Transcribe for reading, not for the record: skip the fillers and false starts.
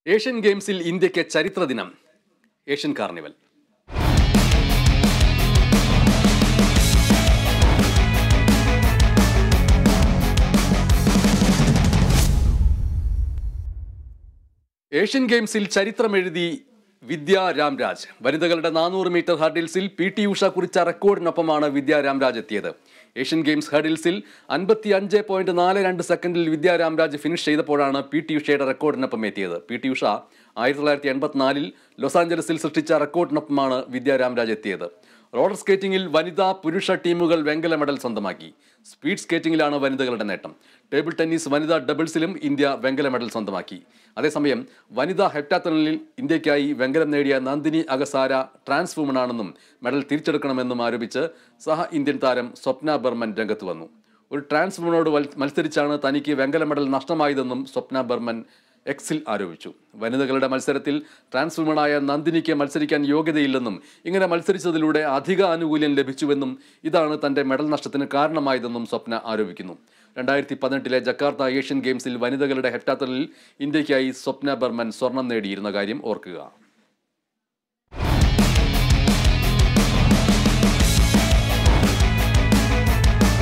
Asian ഗെയിംസിൽ ഇന്ത്യയ്ക്ക് ചരിത്ര ദിനം. Asian carnival. ഏഷ്യൻ ഗെയിംസിൽ ചരിത്രമെഴുതി വിദ്യാ രാംരാജ്. വനിതകളുടെ 400 മീറ്റർ ഹർഡിൽസിൽ PT ഉഷ കുറിച്ച റെക്കോർഡിനൊപ്പമാണ് വിദ്യാ രാംരാജ് എത്തിയത്. ഏഷ്യൻ ഗെയിംസ് ഹർഡിൽസിൽ 55.42 സെക്കൻഡിൽ വിദ്യാ രാംരാജ് ഫിനിഷ് ചെയ്തപ്പോഴാണ് PT ഉഷയുടെ റെക്കോർഡിനൊപ്പം എത്തിയത്. PT ഉഷ 1984 ലോസ് ആഞ്ചലസിൽ സൃഷ്ടിച്ച റെക്കോർഡിനൊപ്പമാണ് വിദ്യാ രാംരാജ് എത്തിയത്. റോളർ സ്കേറ്റിംഗിൽ വനിതാ പുരുഷ ടീമുകൾ വെങ്കല മെഡൽ സ്വന്തമാക്കി. സ്പീഡ് സ്കേറ്റിംഗിലാണ് വനിതകളുടെ നേട്ടം. ടേബിൾ ടെന്നീസ് വനിതാ ഡബിൾസിലും ഇന്ത്യ വെങ്കല മെഡൽ സ്വന്തമാക്കി. അതേസമയം വനിതാ ഹെപ്റ്റാത്തണിൽ ഇന്ത്യയ്ക്കായി വെങ്കലം നേടിയ നന്ദിനി അഗസാര ട്രാൻസ് വുമണാണെന്നും മെഡൽ തിരിച്ചെടുക്കണമെന്നും ആരോപിച്ച് സഹ ഇന്ത്യൻ താരം സ്വപ്ന ബർമൻ രംഗത്ത് വന്നു. ഒരു ട്രാൻസ് വുമണോട് മത്സരിച്ചാണ് തനിക്ക് വെങ്കല മെഡൽ നഷ്ടമായതെന്നും സ്വപ്ന ബർമൻ എക്സിൽ ആരോപിച്ചു. വനിതകളുടെ മത്സരത്തിൽ ട്രാൻസ് വുമണായ നന്ദിനിക്ക് മത്സരിക്കാൻ യോഗ്യതയില്ലെന്നും ഇങ്ങനെ മത്സരിച്ചതിലൂടെ അധിക ആനുകൂല്യം ലഭിച്ചുവെന്നും ഇതാണ് തന്റെ മെഡൽ നഷ്ടത്തിന് കാരണമായതെന്നും സ്വപ്ന ആരോപിക്കുന്നു. 2018 ജക്കാർത്ത ഏഷ്യൻ ഗെയിംസിൽ വനിതകളുടെ ഹെപ്റ്റാത്തണിൽ ഇന്ത്യയ്ക്കായി സ്വപ്ന ബർമൻ സ്വർണം നേടിയിരുന്ന കാര്യം ഓർക്കുക.